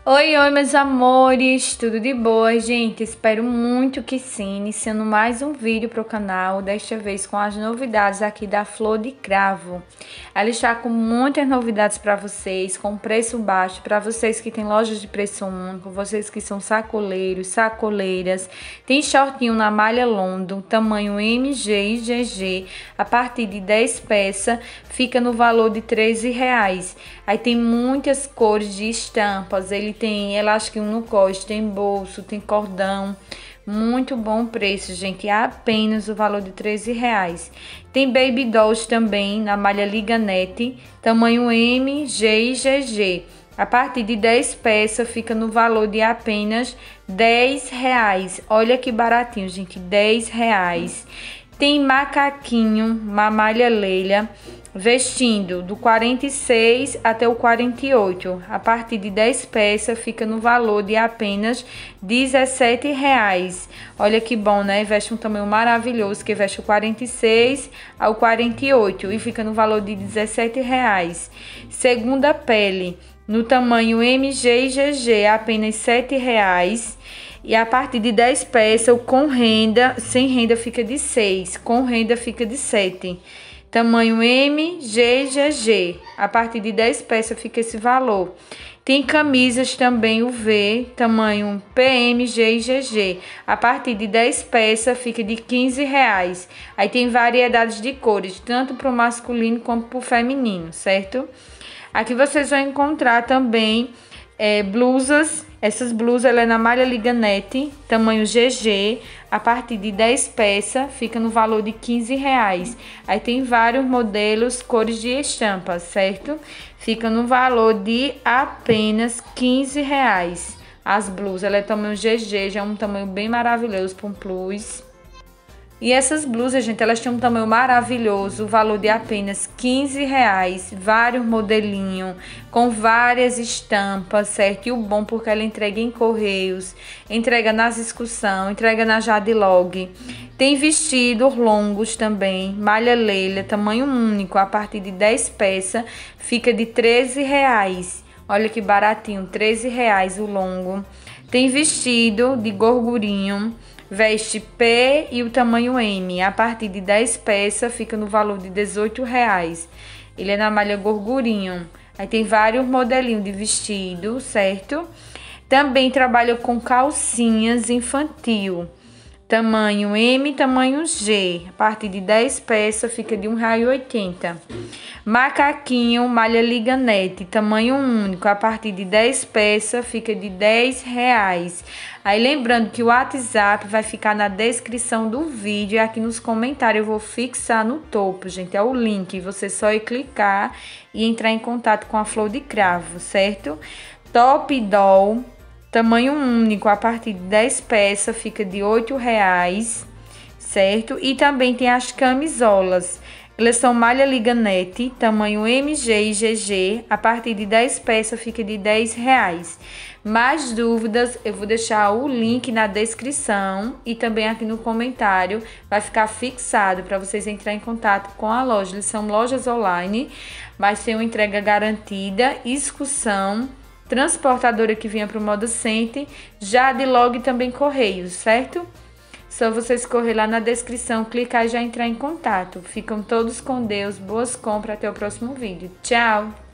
Oi, meus amores, tudo de boa, gente? Espero muito que sim, iniciando mais um vídeo para o canal, desta vez com as novidades aqui da Flor de Cravo. Ela está com muitas novidades para vocês, com preço baixo, para vocês que têm lojas de preço único, vocês que são sacoleiros, sacoleiras. Tem shortinho na malha London, tamanho MG e GG, a partir de 10 peças, fica no valor de R$13. Aí tem muitas cores de estampas, ele tem elástico no cos, tem bolso, tem cordão. Muito bom preço, gente. É apenas o valor de R$13. Tem baby dolls também na malha Liganete, tamanho M, G e GG. A partir de 10 peças fica no valor de apenas R$10. Olha que baratinho, gente. R$10. Tem macaquinho, uma malha Leila, vestindo do 46 até o 48. A partir de 10 peças fica no valor de apenas R$17. Olha que bom, né? Veste um tamanho maravilhoso, que veste o 46 ao 48 e fica no valor de R$17. Segunda pele, no tamanho MG e GG, apenas R$7. E a partir de 10 peças, com renda, sem renda fica de 6, com renda fica de 7. Tamanho M, G e GG. A partir de 10 peças fica esse valor. Tem camisas também UV, tamanho PM, G e GG. A partir de 10 peças fica de R$15. Aí tem variedades de cores, tanto para o masculino como para o feminino, certo? Aqui vocês vão encontrar também blusas. Essas blusas ela é na malha Liganete, tamanho GG, a partir de 10 peças, fica no valor de R$15. Aí tem vários modelos, cores de estampa, certo? Fica no valor de apenas R$15. As blusas, ela é tamanho GG, já é um tamanho bem maravilhoso para um plus. E essas blusas, gente, elas têm um tamanho maravilhoso, o valor de apenas R$15, vários modelinhos, com várias estampas, certo? E o bom porque ela entrega em correios, entrega nas excursão, entrega na Jadlog. Tem vestidos longos também, malha Leila, tamanho único, a partir de 10 peças, fica de R$13. Olha que baratinho, R$13 o longo. Tem vestido de gorgurinho, veste P e o tamanho M. A partir de 10 peças fica no valor de R$18. Ele é na malha gorgurinho. Aí tem vários modelinhos de vestido, certo? Também trabalha com calcinhas infantil. Tamanho M, tamanho G. A partir de 10 peças fica de R$1,80. Macaquinho, malha Liganete, tamanho único. A partir de 10 peças fica de R$10. Aí lembrando que o WhatsApp vai ficar na descrição do vídeo e aqui nos comentários eu vou fixar no topo, gente. É o link, você só ir clicar e entrar em contato com a Flor de Cravo, certo? Top doll, tamanho único, a partir de 10 peças fica de R$8, certo? E também tem as camisolas. Elas são malha Liganete, tamanho MG e GG, a partir de 10 peças fica de R$10. Mais dúvidas, eu vou deixar o link na descrição e também aqui no comentário, vai ficar fixado para vocês entrarem em contato com a loja. Eles são lojas online, mas tem uma entrega garantida, excursão, transportadora que vinha para o Moda Center, Jadlog e também correios, certo? Só vocês correr lá na descrição, clicar e já entrar em contato. Ficam todos com Deus, boas compras, até o próximo vídeo. Tchau!